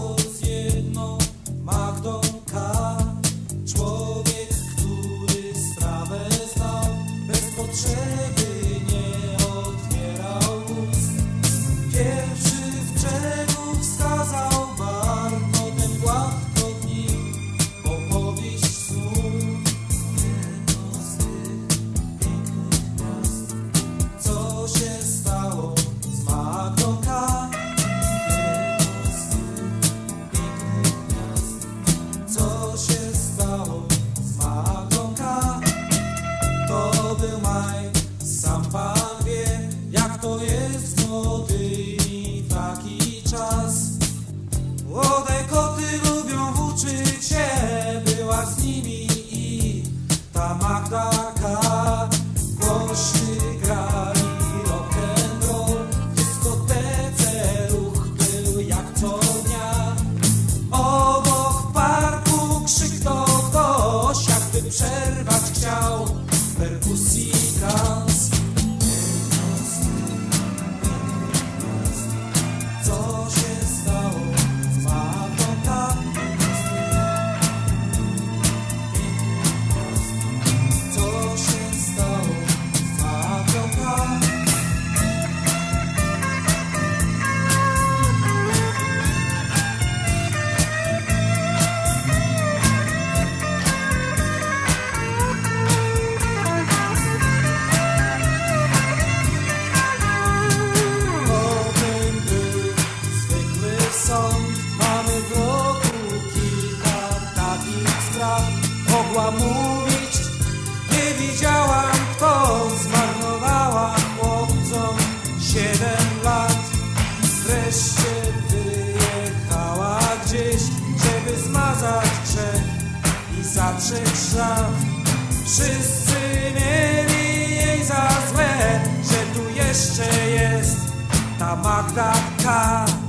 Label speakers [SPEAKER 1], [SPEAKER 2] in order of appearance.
[SPEAKER 1] stało z jedną Magdą K. Człowiek, który sprawę znał, bez potrzeby nie otwierał ust. Pierwszy z brzegu wskazał bar, potem gładko w nim opowieść snów. Jedno z tych pięknych miast. Co się stało z Magdą K? Jedno z tych pięknych miast. Co się stało z Magdą K? To był maj, sam Pan wie, jak to jest w Modyli taki czas. Młode koty lubią włóczyć się, była z nimi i ta Magda K. Głośny grali rock'n'roll, w dyskotece ruch był jak co dnia. Obok w parku krzyknął ktoś, jakby przerwać chciał perkusji trans. Co się stało z Magdą K? Co się stało z Magdą K? Potem był zwykły sąd. Mamy w roku kilka takich spraw. Mogła mówić, nie widziałam, kto zmarnowała chłopcom 7 lat. Wreszcie wyjechała gdzieś, żeby zmazać grzech i zatrzeć szlaf. Wszyscy mieli jej za złe, że tu jeszcze jest ta Magda K.